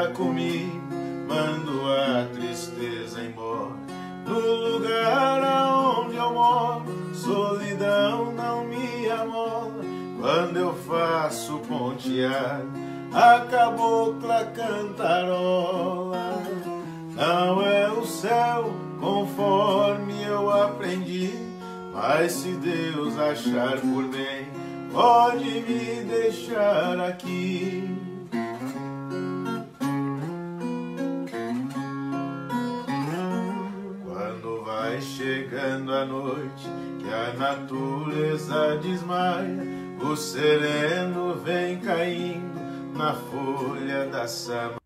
tá comigo, mando a tristeza embora. No lugar aonde eu moro, solidão não me amola. Quando eu faço ponteado, a cabocla cantarola. Não é o céu conforme eu aprendi, mas se Deus achar por bem, pode me deixar aqui. Quando vai chegando a noite e a natureza desmaia, o sereno vem caindo na folha da samambaia.